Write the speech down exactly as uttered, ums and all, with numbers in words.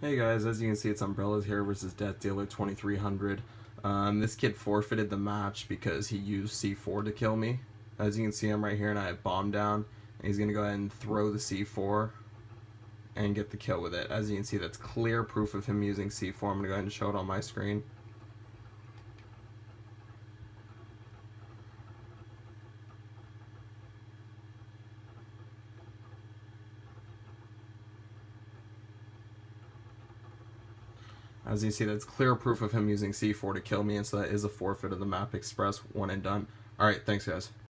Hey guys, as you can see, it's Umbrellas here versus Death Dealer twenty-three hundred. Um, this kid forfeited the match because he used C four to kill me. As you can see, I'm right here and I have bomb down. And he's going to go ahead and throw the C four and get the kill with it. As you can see, that's clear proof of him using C four. I'm going to go ahead and show it on my screen. As you see, that's clear proof of him using C four to kill me, and so that is a forfeit of the map express, one and done. Alright, thanks guys.